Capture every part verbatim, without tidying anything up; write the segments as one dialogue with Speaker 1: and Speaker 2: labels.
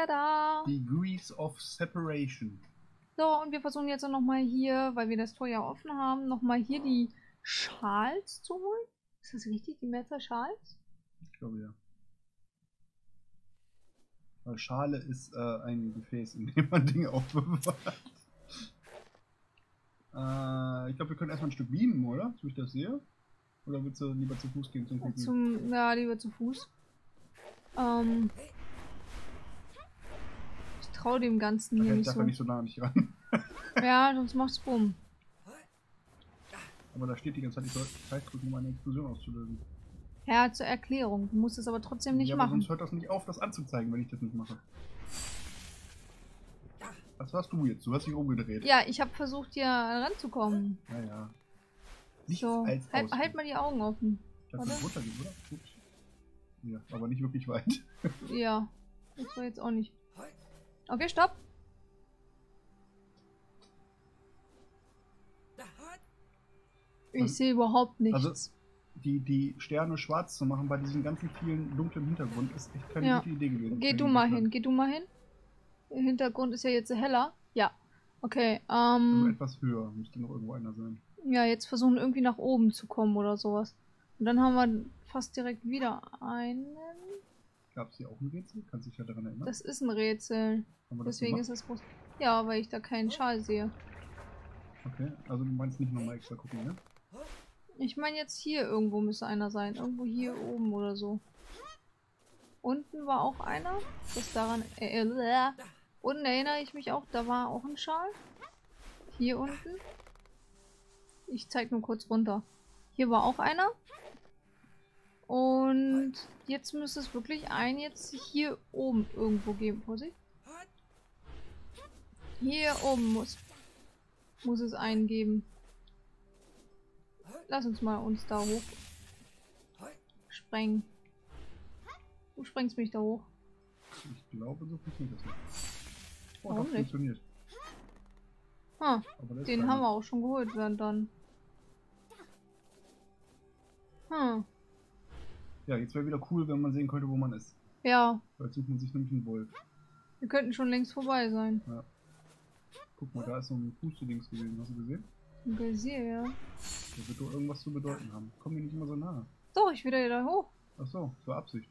Speaker 1: wieder da.
Speaker 2: Degrees of Separation.
Speaker 1: So, und wir versuchen jetzt nochmal hier, weil wir das Tor ja offen haben, nochmal hier die Schals zu holen. Ist das richtig, die Mehrzahl Schals?
Speaker 2: Ich glaube ja. Weil Schale ist äh, ein Gefäß, in dem man Dinge aufbewahrt. äh, ich glaube, wir können erstmal ein Stück beamen, oder? So wie ich das sehe. Oder willst du lieber zu Fuß gehen zum Gucken?
Speaker 1: Zum, ja, lieber zu Fuß. Ähm, ich traue dem Ganzen hier
Speaker 2: Ach,
Speaker 1: nicht
Speaker 2: darf
Speaker 1: so.
Speaker 2: er nicht so nah an dich ran.
Speaker 1: Ja, sonst macht's bumm.
Speaker 2: Aber da steht die ganze Zeit, ich soll Zeit drücken, um eine Explosion auszulösen.
Speaker 1: Ja, zur Erklärung. Du musst es aber trotzdem nicht
Speaker 2: ja, aber
Speaker 1: machen.
Speaker 2: sonst hört das nicht auf, das anzuzeigen, wenn ich das nicht mache. Was warst du jetzt? Du hast dich umgedreht.
Speaker 1: Ja, ich habe versucht, hier ranzukommen.
Speaker 2: Ja, ja. Nichts
Speaker 1: So,
Speaker 2: als
Speaker 1: halt,
Speaker 2: Ausreden.
Speaker 1: halt mal die Augen offen.
Speaker 2: Das
Speaker 1: Warte.
Speaker 2: wird runtergehen, oder? Gut. Ja, aber nicht wirklich weit.
Speaker 1: Ja, das war jetzt auch nicht. Okay, stopp. Ich
Speaker 2: Also-
Speaker 1: sehe überhaupt nichts.
Speaker 2: Also, die, die Sterne schwarz zu machen bei diesem ganzen vielen dunklen Hintergrund ist echt keine
Speaker 1: Ja.
Speaker 2: gute Idee gewesen.
Speaker 1: Geh
Speaker 2: für
Speaker 1: du
Speaker 2: den
Speaker 1: mal
Speaker 2: Entwickler.
Speaker 1: hin, geh du mal hin. Der Hintergrund ist ja jetzt heller. Ja. Okay,
Speaker 2: Also
Speaker 1: ähm.
Speaker 2: etwas höher, müsste noch irgendwo einer sein.
Speaker 1: Ja, jetzt versuchen irgendwie nach oben zu kommen oder sowas. Und dann haben wir fast direkt wieder einen.
Speaker 2: Gab es hier auch ein Rätsel? Kannst du dich ja daran erinnern?
Speaker 1: Das ist ein Rätsel.
Speaker 2: Haben wir das
Speaker 1: Deswegen
Speaker 2: gemacht?
Speaker 1: ist das groß. Ja, weil ich da keinen Schal sehe.
Speaker 2: Okay, also du meinst nicht nochmal extra gucken, ne?
Speaker 1: Ich meine jetzt hier irgendwo müsste einer sein. Irgendwo hier oben oder so. Unten war auch einer. Das daran. Äh, äh, unten erinnere ich mich auch, da war auch ein Schal. Hier unten. Ich zeig nur kurz runter. Hier war auch einer. Und jetzt müsste es wirklich einen jetzt hier oben irgendwo geben. Vorsicht. Hier oben muss, muss es einen geben. Lass uns mal uns da hoch sprengen. Du sprengst mich da hoch.
Speaker 2: Ich glaube, so funktioniert das nicht. Oh,
Speaker 1: Warum
Speaker 2: das
Speaker 1: nicht?
Speaker 2: funktioniert.
Speaker 1: Ah,
Speaker 2: Aber da ist
Speaker 1: den
Speaker 2: keiner.
Speaker 1: haben wir auch schon geholt dann. dann. Hm.
Speaker 2: Ja, jetzt wäre wieder cool, wenn man sehen könnte, wo man ist.
Speaker 1: Ja,
Speaker 2: Weil jetzt sucht man sich nämlich einen Wolf.
Speaker 1: wir könnten schon längst vorbei sein.
Speaker 2: Ja. Guck mal, da ist so ein Fußdings gewesen. Hast du gesehen?
Speaker 1: Ein Geysir, ja.
Speaker 2: Der wird doch irgendwas zu bedeuten haben. Komm mir nicht immer so nah.
Speaker 1: So, ich wieder da hoch.
Speaker 2: Ach so, zur Absicht.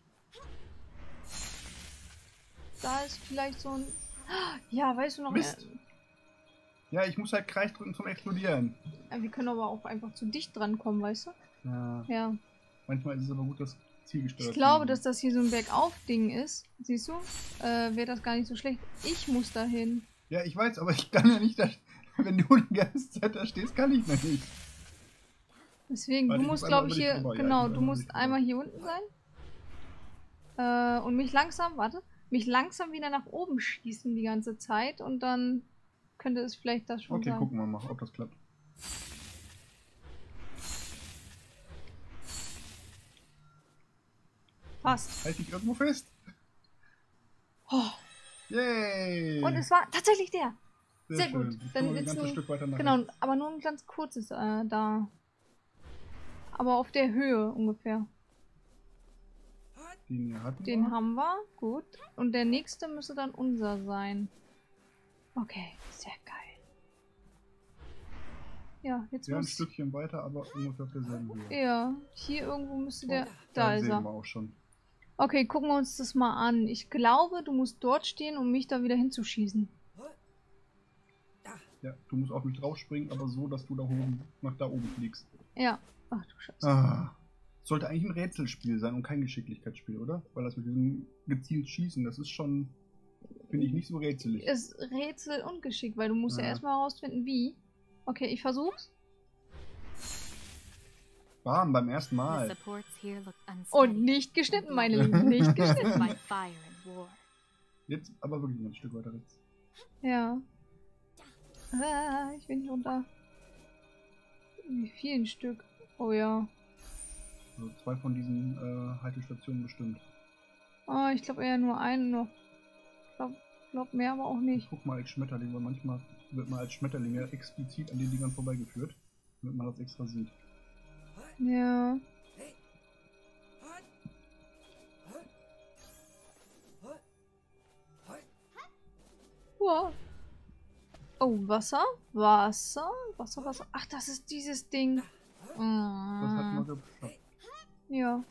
Speaker 1: Da ist vielleicht so ein... Ja, weißt du noch...
Speaker 2: Mist. Ja, ich muss halt Kreis drücken zum Explodieren.
Speaker 1: Äh, wir können aber auch einfach zu dicht dran kommen, weißt du?
Speaker 2: Ja.
Speaker 1: Ja.
Speaker 2: Manchmal ist es aber gut, das Ziel gesteuert
Speaker 1: Ich glaube,
Speaker 2: zu
Speaker 1: dass das hier so ein Bergauf-Ding ist. Siehst du? Äh, wäre das gar nicht so schlecht. Ich muss da hin.
Speaker 2: Ja, ich weiß, aber ich kann ja nicht da. Wenn du die ganze Zeit da stehst, kann ich noch nicht.
Speaker 1: Deswegen,
Speaker 2: Warte,
Speaker 1: du
Speaker 2: ich
Speaker 1: musst,
Speaker 2: muss
Speaker 1: glaube
Speaker 2: einmal
Speaker 1: ich,
Speaker 2: über
Speaker 1: hier...
Speaker 2: dich drüber. Ja,
Speaker 1: Genau,
Speaker 2: ich muss
Speaker 1: du
Speaker 2: einmal
Speaker 1: musst
Speaker 2: über dich
Speaker 1: einmal hier unten sein. Äh, und mich langsam... Warte. Mich langsam wieder nach oben schießen die ganze Zeit. Und dann könnte es vielleicht das schon
Speaker 2: Okay,
Speaker 1: sein.
Speaker 2: gucken wir mal, ob das klappt.
Speaker 1: Passt.
Speaker 2: Halt dich irgendwo fest.
Speaker 1: Oh.
Speaker 2: Yay!
Speaker 1: Und es war tatsächlich der.
Speaker 2: Sehr,
Speaker 1: sehr
Speaker 2: schön.
Speaker 1: gut.
Speaker 2: Ich
Speaker 1: Dann
Speaker 2: komme ein
Speaker 1: jetzt
Speaker 2: ganzes
Speaker 1: ein-
Speaker 2: Stück weiter nach
Speaker 1: Genau,
Speaker 2: rechts.
Speaker 1: aber nur ein ganz kurzes äh, da. Aber auf der Höhe ungefähr.
Speaker 2: Den hier hatten
Speaker 1: Den
Speaker 2: wir.
Speaker 1: haben wir. Gut. Und der nächste müsste dann unser sein. Okay, sehr geil. Ja, jetzt
Speaker 2: Ja, ein
Speaker 1: muss...
Speaker 2: Stückchen weiter, aber ungefähr auf derselben Höhe.
Speaker 1: Ja, hier irgendwo müsste der...
Speaker 2: Da
Speaker 1: Da ist
Speaker 2: sehen
Speaker 1: er.
Speaker 2: wir auch schon.
Speaker 1: Okay, gucken wir uns das mal an. Ich glaube, du musst dort stehen, um mich da wieder hinzuschießen.
Speaker 2: Ja, du musst auf mich draufspringen, aber so, dass du da oben nach da oben fliegst.
Speaker 1: Ja. Ach du Scheiße.
Speaker 2: Ah. Sollte eigentlich ein Rätselspiel sein und kein Geschicklichkeitsspiel, oder? Weil das mit diesem gezielt Schießen, das ist schon, finde ich, nicht so rätselig.
Speaker 1: Ist Rätsel und Geschick, weil du musst ja,
Speaker 2: Ja.
Speaker 1: erstmal herausfinden, wie. Okay, ich versuch's.
Speaker 2: Bam, beim ersten
Speaker 3: The
Speaker 2: Mal.
Speaker 3: supports here look
Speaker 1: Und
Speaker 3: unsteady.
Speaker 1: nicht geschnitten, meine Lieben, nicht geschnitten.
Speaker 3: By fire and war.
Speaker 2: Jetzt aber wirklich ein Stück weiter rechts.
Speaker 1: Ja. Ah, ich will nicht runter. Wie viel ein Stück? Oh ja.
Speaker 2: Also zwei von diesen äh, Haltestationen bestimmt.
Speaker 1: Oh, ich glaube eher nur einen noch. Ich glaube glaub mehr, aber auch
Speaker 2: Ich
Speaker 1: nicht.
Speaker 2: guck mal als Schmetterling, weil manchmal wird man als Schmetterling ja explizit an den Dingern vorbeigeführt, damit man das extra sieht.
Speaker 1: Ja. Wow. Oh, Wasser? Wasser? Wasser, Wasser. Ach, das ist dieses Ding.
Speaker 2: Das hat man
Speaker 1: Mm.
Speaker 2: geschafft.
Speaker 1: Ja.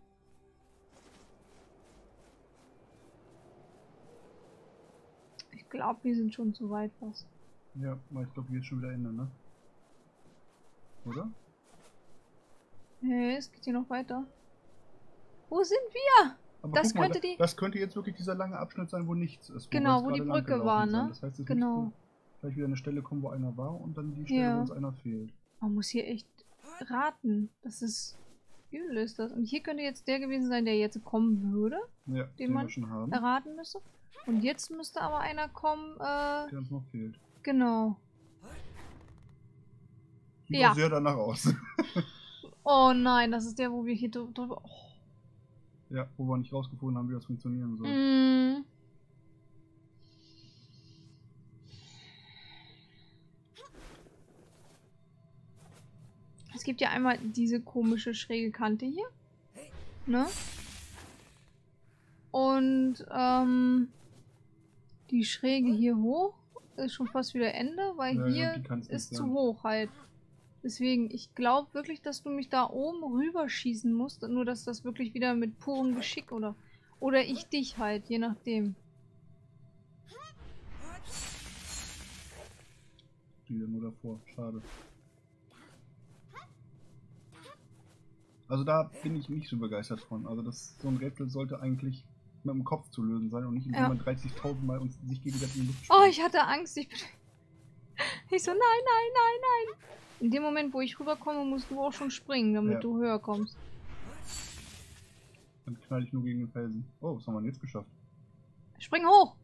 Speaker 1: Ich glaube, wir sind schon zu weit fast.
Speaker 2: Ja, aber ich glaube, hier ist schon wieder Ende, ne? Oder?
Speaker 1: Nee, es geht hier noch weiter. Wo sind wir?
Speaker 2: Aber
Speaker 1: Das
Speaker 2: guck mal,
Speaker 1: könnte
Speaker 2: da-
Speaker 1: die-
Speaker 2: das könnte jetzt wirklich dieser lange Abschnitt sein, wo nichts ist. Wo wir
Speaker 1: Genau,
Speaker 2: jetzt
Speaker 1: wo die
Speaker 2: gerade lang
Speaker 1: Brücke
Speaker 2: gelaufen
Speaker 1: war,
Speaker 2: sind.
Speaker 1: ne?
Speaker 2: Das heißt, es
Speaker 1: Genau.
Speaker 2: müsste vielleicht wieder eine Stelle kommen, wo einer war und dann die Stelle,
Speaker 1: Ja.
Speaker 2: wo uns einer fehlt.
Speaker 1: Man muss hier echt raten. Das ist übel ist das. Und hier könnte jetzt der gewesen sein, der jetzt kommen würde,
Speaker 2: Ja,
Speaker 1: den
Speaker 2: den
Speaker 1: man
Speaker 2: wir schon haben,
Speaker 1: erraten müsste. Und jetzt müsste aber einer kommen, äh,
Speaker 2: der uns noch fehlt.
Speaker 1: genau.
Speaker 2: Sieht
Speaker 1: Ja.
Speaker 2: auch sehr danach aus.
Speaker 1: Oh nein, das ist der, wo wir hier drü- drüber... Oh.
Speaker 2: Ja, wo wir nicht rausgefunden haben, wie das funktionieren soll.
Speaker 1: Mm. Es gibt ja einmal diese komische schräge Kante hier. Ne? Und ähm, die Schräge hier hoch ist schon fast wieder Ende, weil
Speaker 2: Ja,
Speaker 1: hier
Speaker 2: die kann's nicht
Speaker 1: ist zu
Speaker 2: sein.
Speaker 1: hoch halt. Deswegen, ich glaube wirklich, dass du mich da oben rüberschießen musst. Nur, dass das wirklich wieder mit purem Geschick oder... Oder ich dich halt, je nachdem.
Speaker 2: Wieder nur davor, schade. Also da bin ich nicht so begeistert von. Also das so ein Rätsel sollte eigentlich mit dem Kopf zu lösen sein und nicht, indem
Speaker 1: Ja.
Speaker 2: man dreißigtausend Mal uns sich gegenseitig in die Luft
Speaker 1: Oh,
Speaker 2: springt.
Speaker 1: ich hatte Angst. Ich, bin ich so, nein, nein, nein, nein. In dem Moment, wo ich rüberkomme, musst du auch schon springen, damit
Speaker 2: Ja.
Speaker 1: du höher kommst.
Speaker 2: Dann knall ich nur gegen den Felsen. Oh, was haben wir denn jetzt geschafft?
Speaker 1: Spring hoch!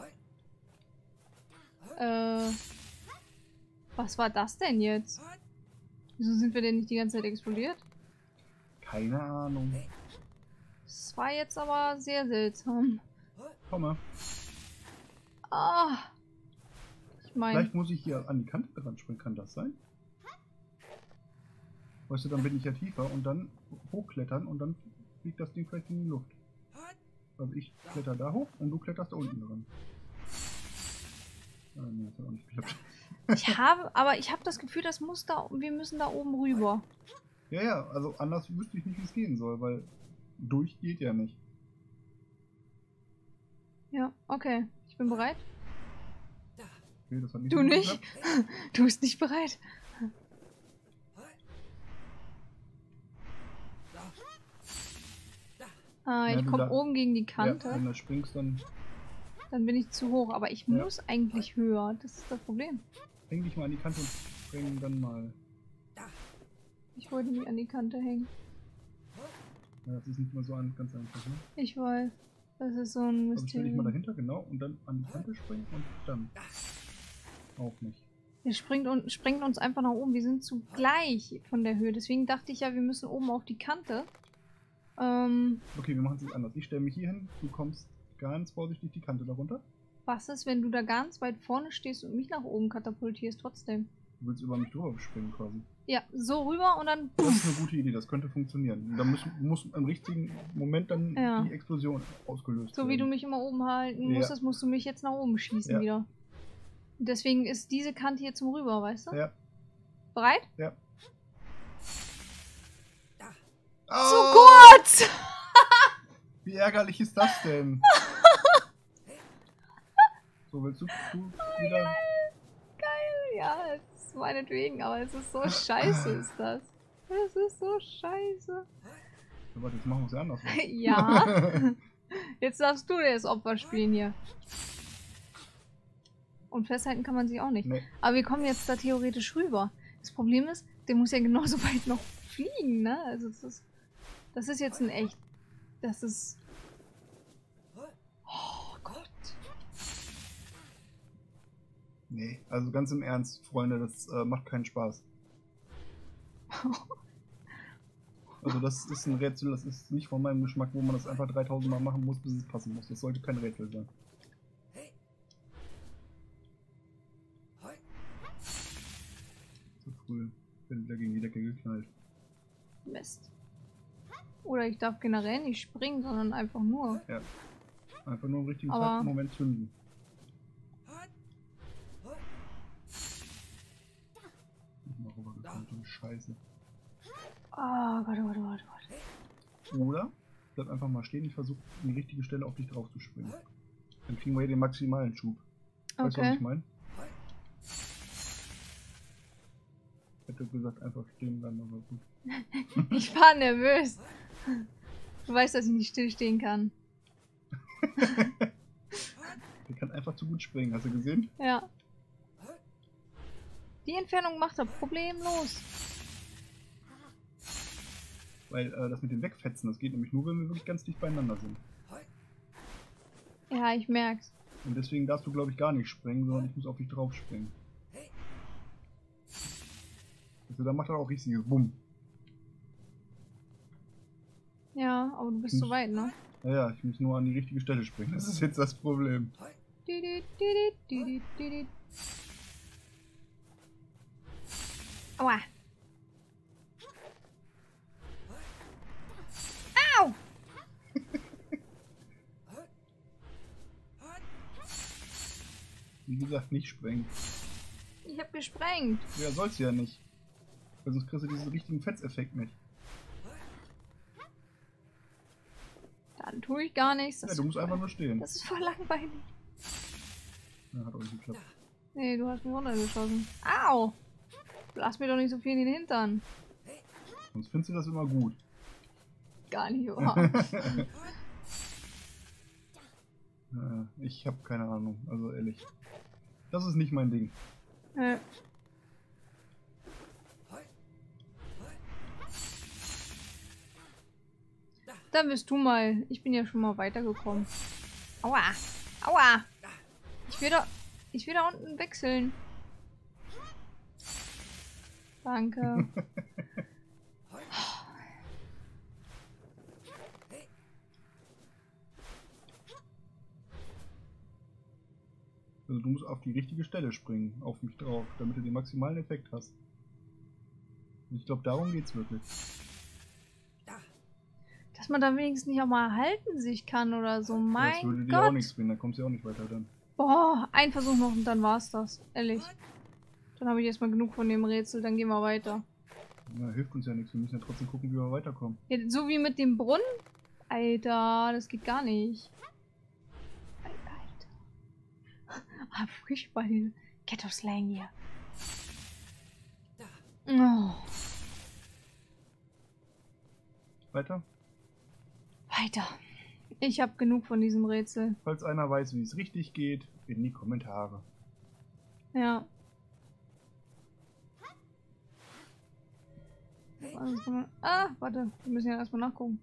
Speaker 1: Äh. Was war das denn jetzt? Wieso sind wir denn nicht die ganze Zeit explodiert?
Speaker 2: Keine Ahnung.
Speaker 1: Das war jetzt aber sehr seltsam.
Speaker 2: Komm mal.
Speaker 1: Ah. Ich meine.
Speaker 2: Vielleicht muss ich hier an die Kante dran springen. Kann das sein? Weißt du, dann bin ich ja tiefer und dann hochklettern und dann fliegt das Ding vielleicht in die Luft. Also ich kletter da hoch und du kletterst da unten dran. Ah, nee, das hat auch nicht geklappt.
Speaker 1: Ich habe, aber ich habe das Gefühl, das muss da, wir müssen da oben rüber.
Speaker 2: Ja, ja, also anders wüsste ich nicht, wie es gehen soll, weil durch geht ja nicht.
Speaker 1: Ja, okay. Ich bin bereit.
Speaker 2: Okay, das hat nicht
Speaker 1: Du
Speaker 2: so gut
Speaker 1: nicht?
Speaker 2: geklappt.
Speaker 1: Du bist nicht bereit. Ah,
Speaker 2: Ja,
Speaker 1: ich
Speaker 2: du
Speaker 1: komme
Speaker 2: da-
Speaker 1: oben gegen die
Speaker 2: Ja,
Speaker 1: Kante.
Speaker 2: wenn du springst, dann
Speaker 1: Dann bin ich zu hoch, aber ich
Speaker 2: Ja.
Speaker 1: muss eigentlich höher. Das ist das Problem.
Speaker 2: häng dich mal an die Kante und spring dann mal.
Speaker 1: Ich wollte nicht an die Kante hängen.
Speaker 2: Ja, das ist nicht mal so ein, ganz einfach, ne?
Speaker 1: Ich weiß. Das ist so ein
Speaker 2: Also stell dich mal
Speaker 1: Mysterium.
Speaker 2: dahinter, genau, und dann an die Kante springen und dann. Auch nicht.
Speaker 1: Der springt, und, springt uns einfach nach oben. Wir sind zu gleich von der Höhe. Deswegen dachte ich ja, wir müssen oben auf die Kante. Ähm,
Speaker 2: Okay, wir machen es jetzt anders. Ich stelle mich hier hin, du kommst ganz vorsichtig die Kante darunter.
Speaker 1: was ist, wenn du da ganz weit vorne stehst und mich nach oben katapultierst trotzdem?
Speaker 2: Du willst über mich drüber springen quasi.
Speaker 1: Ja, so rüber und dann...
Speaker 2: Das ist eine gute Idee, das könnte funktionieren. Da muss, muss im richtigen Moment dann
Speaker 1: Ja.
Speaker 2: die Explosion ausgelöst
Speaker 1: So
Speaker 2: werden.
Speaker 1: wie du mich immer oben halten
Speaker 2: Ja.
Speaker 1: musstest, musst du mich jetzt nach oben schießen
Speaker 2: Ja.
Speaker 1: wieder. Und deswegen ist diese Kante hier zum Rüber, weißt du?
Speaker 2: Ja,
Speaker 1: Bereit?
Speaker 2: ja.
Speaker 1: Zu
Speaker 2: Ah,
Speaker 1: kurz!
Speaker 2: Wie ärgerlich ist das denn? So, willst du, du wieder...
Speaker 1: Geil, ja, es ist meinetwegen, aber es ist so scheiße, ist das. Es ist so scheiße.
Speaker 2: Ja, warte, jetzt machen wir es ja anders.
Speaker 1: Ja. Jetzt darfst du das Opfer spielen hier. Und festhalten kann man sich auch nicht.
Speaker 2: Nee.
Speaker 1: Aber wir kommen jetzt da theoretisch rüber. Das Problem ist, der muss ja genauso weit noch fliegen, ne? Also das ist, das ist jetzt ein echt... Das ist... Oh Gott.
Speaker 2: Nee, also ganz im Ernst, Freunde, das äh, macht keinen Spaß. Also das ist ein Rätsel, das ist nicht von meinem Geschmack, wo man das einfach dreitausend Mal machen muss, bis es passen muss. Das sollte kein Rätsel sein. Zu früh. Bin wieder gegen die Decke geknallt.
Speaker 1: Mist. Oder ich darf generell nicht springen, sondern einfach nur.
Speaker 2: Einfach nur im richtigen
Speaker 1: Aber-
Speaker 2: Moment zünden. scheiße.
Speaker 1: Oh Gott, oh Gott, oh Gott, oh Gott.
Speaker 2: Oder bleib einfach mal stehen, ich versuche an die richtige Stelle auf dich drauf zu springen. Dann kriegen wir hier den maximalen Schub. Weißt du, was
Speaker 1: Okay.
Speaker 2: ich meine? Ich hätte gesagt, einfach stehen bleiben, aber gut.
Speaker 1: Ich war nervös. Du weißt, dass ich nicht stillstehen kann.
Speaker 2: Der kann einfach zu gut springen, hast du gesehen?
Speaker 1: Ja. Die Entfernung macht er problemlos.
Speaker 2: Weil äh, das mit dem Wegfetzen, das geht nämlich nur, wenn wir wirklich ganz dicht beieinander sind.
Speaker 1: Ja, ich merk's.
Speaker 2: Und deswegen darfst du, glaube ich, gar nicht springen, sondern ich muss auf dich drauf springen. Also da macht er auch richtiges Bumm.
Speaker 1: Ja, aber du bist zu weit, ne?
Speaker 2: Ja, ja, ich muss nur an die richtige Stelle springen. Das ist jetzt das Problem.
Speaker 1: Didi, didi, didi, didi. Aua. Au!
Speaker 2: Wie gesagt, nicht sprengen.
Speaker 1: Ich hab gesprengt.
Speaker 2: Ja, sollst du ja nicht. Weil sonst kriegst du diesen richtigen Fetzeffekt nicht.
Speaker 1: Dann tue ich gar nichts. Das
Speaker 2: Ja, du musst einfach nur stehen.
Speaker 1: Das ist voll langweilig.
Speaker 2: Ja, hat auch nicht geklappt.
Speaker 1: Nee, du hast mich runtergeschossen. Au! Lass mir doch nicht so viel in den Hintern.
Speaker 2: Sonst findest du das immer gut.
Speaker 1: Gar nicht wahr.
Speaker 2: Ja, ich habe keine Ahnung, also ehrlich. Das ist nicht mein Ding.
Speaker 1: äh. Dann bist du mal. Ich bin ja schon mal weitergekommen. Aua! Aua! Ich will da. Ich will da unten wechseln. Danke.
Speaker 2: Also du musst auf die richtige Stelle springen, auf mich drauf, damit du den maximalen Effekt hast. Und ich glaube, darum geht's wirklich.
Speaker 1: Dass man da wenigstens nicht auch mal halten sich kann oder so. Mein
Speaker 2: Das würde dir
Speaker 1: Gott.
Speaker 2: auch nichts bringen, da kommst du ja auch nicht weiter dann.
Speaker 1: Boah, ein Versuch noch und dann war's das. Ehrlich. Dann habe ich erstmal genug von dem Rätsel, dann gehen wir weiter.
Speaker 2: Ja, hilft uns ja nichts, wir müssen ja trotzdem gucken, wie wir weiterkommen.
Speaker 1: Ja, so wie mit dem Brunnen? Alter, das geht gar nicht. Alter. Ah, furchtbar, diese Ghetto-Slang hier. Oh,
Speaker 2: Weiter?
Speaker 1: weiter. Ich habe genug von diesem Rätsel.
Speaker 2: Falls einer weiß, wie es richtig geht, in die Kommentare.
Speaker 1: Ja. Was kann man- Ah, warte, wir müssen ja erstmal nachgucken.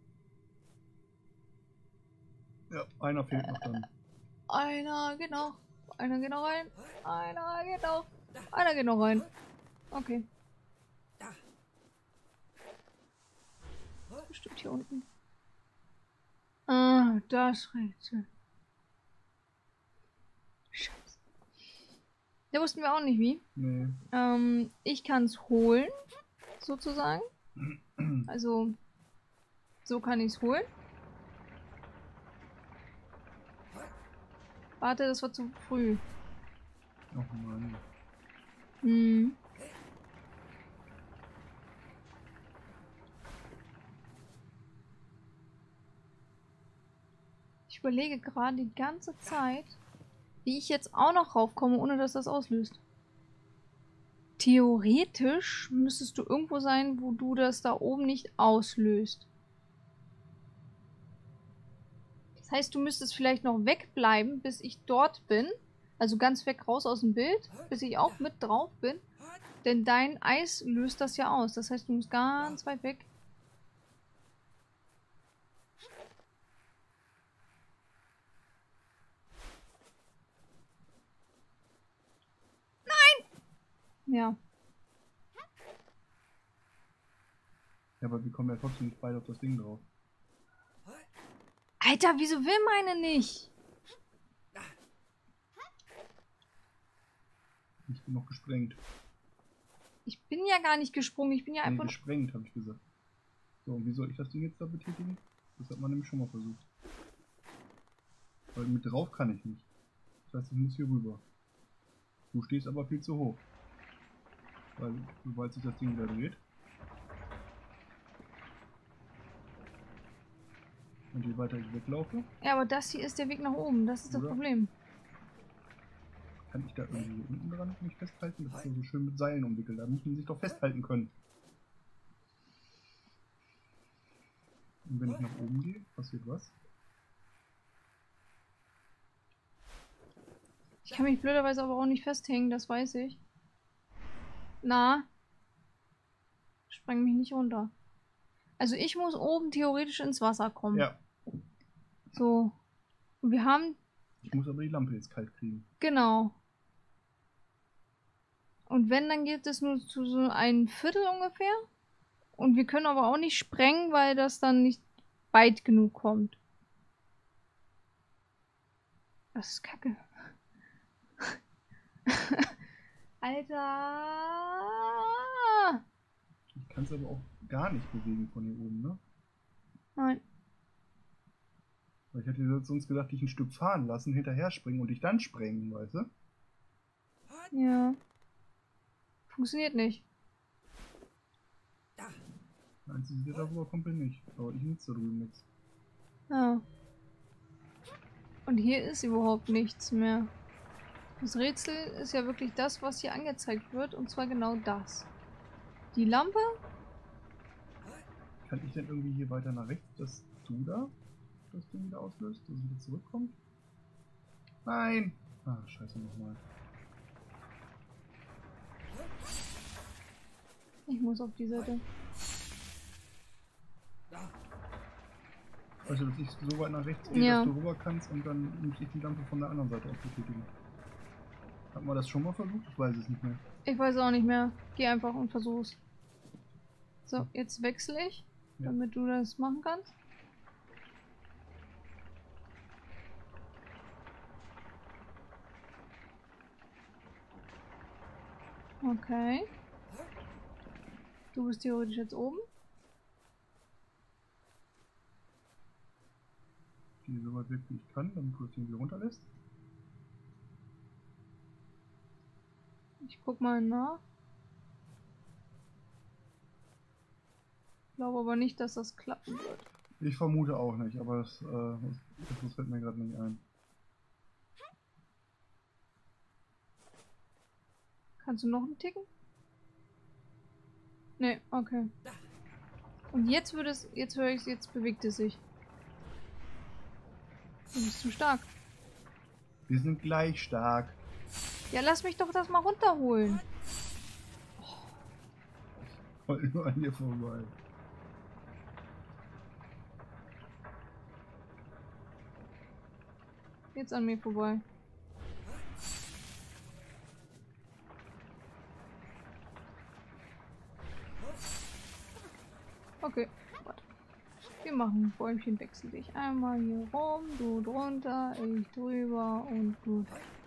Speaker 2: Ja, einer fehlt noch dann.
Speaker 1: Einer geht noch. Einer geht noch rein. Einer geht noch. Einer geht noch rein. Okay. Bestimmt hier unten. Ah, das Rätsel. Scheiße. Da wussten wir auch nicht wie.
Speaker 2: Nee.
Speaker 1: Ähm, ich kann es holen, sozusagen. Also, so kann ich es holen. Warte, das war zu früh.
Speaker 2: Oh Mann.
Speaker 1: Hm. Ich überlege gerade die ganze Zeit, wie ich jetzt auch noch raufkomme, ohne dass das auslöst. Theoretisch müsstest du irgendwo sein, wo du das da oben nicht auslöst. Das heißt, du müsstest vielleicht noch wegbleiben, bis ich dort bin. Also ganz weg raus aus dem Bild, bis ich auch mit drauf bin. Denn dein Eis löst das ja aus. Das heißt, du musst ganz weit weg. Ja.
Speaker 2: Ja, aber wir kommen ja trotzdem nicht beide auf das Ding drauf.
Speaker 1: Alter, wieso will meine nicht?
Speaker 2: Ich bin noch gesprengt.
Speaker 1: Ich bin ja gar nicht gesprungen, ich bin ja
Speaker 2: Nee,
Speaker 1: einfach...
Speaker 2: gesprengt, habe ich gesagt. So, und wie soll ich das Ding jetzt da betätigen? Das hat man nämlich schon mal versucht. Weil mit drauf kann ich nicht. Das heißt, ich muss hier rüber. Du stehst aber viel zu hoch. Weil, sobald sich das Ding wieder dreht. Und je weiter ich weglaufe,
Speaker 1: Ja, aber das hier ist der Weg nach oben. Das ist das
Speaker 2: Oder?
Speaker 1: Problem.
Speaker 2: kann ich da irgendwie hier unten dran mich festhalten. Das ist nur so schön mit Seilen umwickelt. Da muss man sich doch festhalten können. Und wenn ich nach oben gehe, passiert was?
Speaker 1: Ich kann mich blöderweise aber auch nicht festhängen, das weiß ich. Na? Spreng mich nicht runter. Also ich muss oben theoretisch ins Wasser kommen.
Speaker 2: Ja.
Speaker 1: So. Und wir haben...
Speaker 2: Ich muss aber die Lampe jetzt kalt kriegen.
Speaker 1: Genau. Und wenn, dann geht es nur zu so ein Viertel ungefähr. Und wir können aber auch nicht sprengen, weil das dann nicht weit genug kommt. Das ist kacke. Alter!
Speaker 2: Ich kann es aber auch gar nicht bewegen von hier oben, ne?
Speaker 1: Nein.
Speaker 2: Weil ich hätte sonst gedacht, ich ein Stück fahren lassen, hinterher springen und dich dann sprengen, weißt du?
Speaker 1: Ja. Funktioniert nicht.
Speaker 2: Der Einzige, der darüber kommt, bin ich. Aber ich nütze da drüben nichts.
Speaker 1: Ja. Und hier ist überhaupt nichts mehr. Das Rätsel ist ja wirklich das, was hier angezeigt wird. Und zwar genau das. Die Lampe?
Speaker 2: Kann ich denn irgendwie hier weiter nach rechts, dass du da das Ding wieder auslöst, dass es wieder zurückkommt? Nein! Ah, scheiße nochmal.
Speaker 1: Ich muss auf die Seite.
Speaker 2: Weißt du, dass ich so weit nach rechts gehe,
Speaker 1: Ja.
Speaker 2: dass du rüber kannst und dann muss ich die Lampe von der anderen Seite aus betätigen. Hat man das schon mal versucht? Ich weiß es nicht mehr.
Speaker 1: Ich weiß auch nicht mehr. Geh einfach und versuch's. So, jetzt wechsle ich,
Speaker 2: Ja.
Speaker 1: damit du das machen kannst. Okay. Du bist theoretisch jetzt oben.
Speaker 2: Ich gehe so weit weg, wie ich kann, damit du das irgendwie runterlässt.
Speaker 1: Ich guck mal nach. Ich glaube aber nicht, dass das klappen wird.
Speaker 2: Ich vermute auch nicht, aber das, äh, das, das fällt mir gerade nicht ein.
Speaker 1: Kannst du noch einen Ticken? Nee, okay. Und jetzt würde es, jetzt höre ich es, jetzt bewegt es sich. Du bist zu stark.
Speaker 2: Wir sind gleich stark.
Speaker 1: Ja, lass mich doch das mal runterholen.
Speaker 2: Voll nur an dir vorbei.
Speaker 1: Jetzt an mir vorbei. Okay, warte. Wir machen ein Bäumchen, wechsel dich einmal hier rum, du drunter, ich drüber und gut.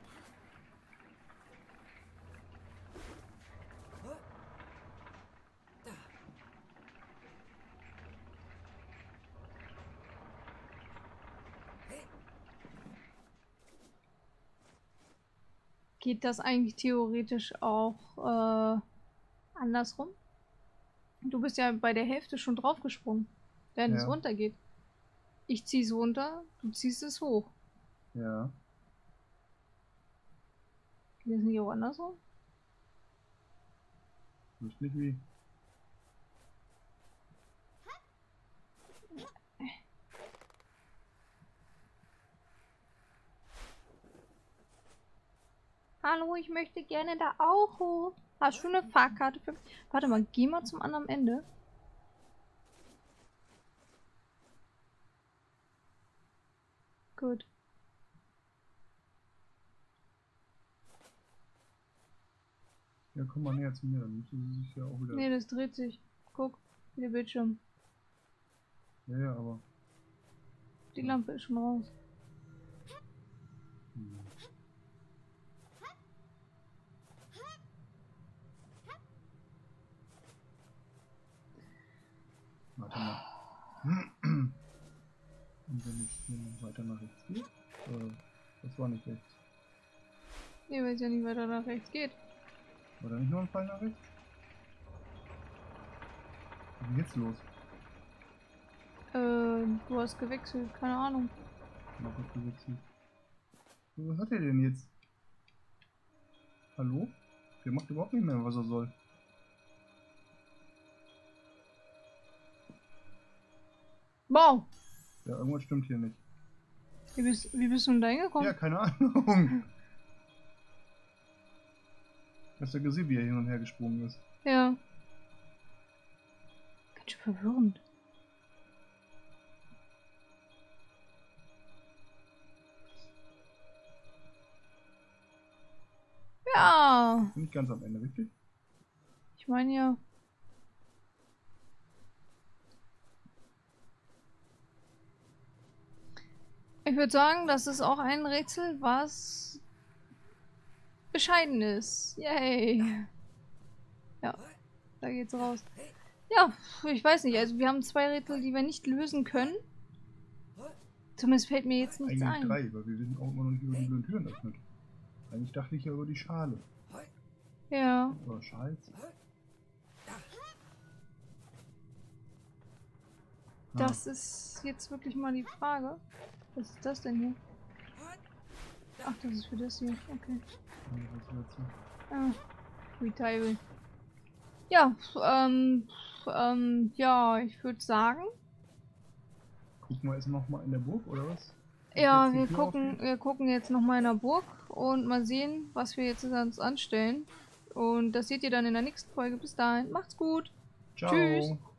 Speaker 1: Geht das eigentlich theoretisch auch äh, andersrum? Du bist ja bei der Hälfte schon draufgesprungen, während
Speaker 2: Ja.
Speaker 1: es runtergeht. Ich zieh's runter, du ziehst es hoch.
Speaker 2: Ja.
Speaker 1: Geht das nicht auch andersrum?
Speaker 2: Ich wüsste nicht wie.
Speaker 1: Hallo, ich möchte gerne da auch hoch. Hast du eine Fahrkarte für mich? Warte mal, geh mal zum anderen Ende. Gut.
Speaker 2: Ja, komm mal näher zu mir, dann müsste sie sich ja auch wieder.
Speaker 1: Nee, das dreht sich. Guck, wie der Bildschirm.
Speaker 2: Ja, ja, aber.
Speaker 1: Die Lampe ist schon raus.
Speaker 2: Hm. Warte mal. Und wenn ich hier noch weiter nach rechts gehe? Äh, das war nicht rechts.
Speaker 1: Nee, weil es ja nicht weiter nach rechts geht.
Speaker 2: War da nicht nur ein Pfeil nach rechts? Was ist denn jetzt los?
Speaker 1: Äh, du hast gewechselt, keine Ahnung.
Speaker 2: Mach ich gewechselt. Was hat er denn jetzt? Hallo? Der macht überhaupt nicht mehr, was er soll.
Speaker 1: Wow!
Speaker 2: Ja, irgendwas stimmt hier nicht.
Speaker 1: Wie bist, wie bist du denn da hingekommen?
Speaker 2: Ja, keine Ahnung. Hast du gesehen, wie er hin und her gesprungen ist?
Speaker 1: Ja. Ganz schön verwirrend. Ja.
Speaker 2: Nicht ganz am Ende, richtig?
Speaker 1: Ich meine ja. Ich würde sagen, das ist auch ein Rätsel, was bescheiden ist. Yay. Ja, da geht's raus. Ja, ich weiß nicht. Also wir haben zwei Rätsel, die wir nicht lösen können. Zumindest fällt mir jetzt nichts
Speaker 2: Eigentlich
Speaker 1: ein.
Speaker 2: drei, weil wir sind auch immer noch nicht über die blöden Türen öffnet. Eigentlich dachte ich ja über die Schale.
Speaker 1: Ja.
Speaker 2: Oder Schals.
Speaker 1: Das ist jetzt wirklich mal die Frage. Was ist das denn hier? Ach, das ist für das hier. Okay. Ah, Retitle. Ja, ähm, ähm, ja, ich würde sagen.
Speaker 2: Gucken wir jetzt nochmal in der Burg, oder was?
Speaker 1: Ja, wir gucken, wir gucken jetzt nochmal in der Burg und mal sehen, was wir jetzt uns anstellen. Und das seht ihr dann in der nächsten Folge. Bis dahin, macht's gut.
Speaker 2: Ciao.
Speaker 1: Tschüss.